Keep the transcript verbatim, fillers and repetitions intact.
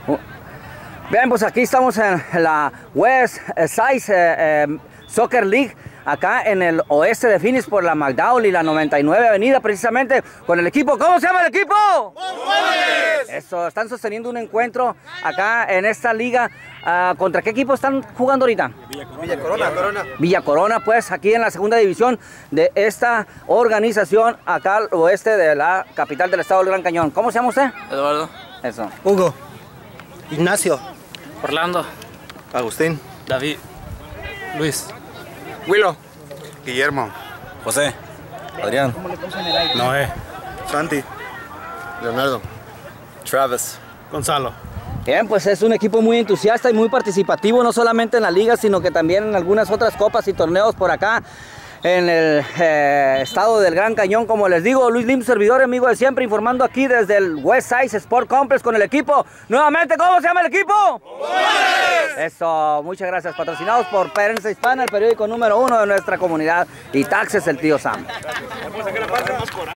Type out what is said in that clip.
Bien, pues aquí estamos en la West Side eh, eh, Soccer League, acá en el oeste de Phoenix por la McDowell y la noventa y nueve Avenida, precisamente con el equipo. ¿Cómo se llama el equipo? ¡Bombones! Eso, están sosteniendo un encuentro acá en esta liga. Uh, ¿Contra qué equipo están jugando ahorita? Villa Corona. Villa Corona. Corona. Villa Corona, pues aquí en la segunda división de esta organización acá al oeste de la capital del estado del Gran Cañón. ¿Cómo se llama usted? Eduardo. Eso. Hugo. Ignacio. Orlando. Agustín. David. Luis. Willow. Guillermo. José. Adrián. Noé. Santi. Leonardo. Travis. Gonzalo. Bien, pues es un equipo muy entusiasta y muy participativo, no solamente en la liga, sino que también en algunas otras copas y torneos por acá en el eh, estado del Gran Cañón. Como les digo, Luis Lim, servidor amigo de siempre, informando aquí desde el West Side Sport Complex con el equipo. Nuevamente, ¿cómo se llama el equipo? ¡Bombones! Eso, muchas gracias. Patrocinados por Prensa Hispana, el periódico número uno de nuestra comunidad, y Taxes el Tío Sam.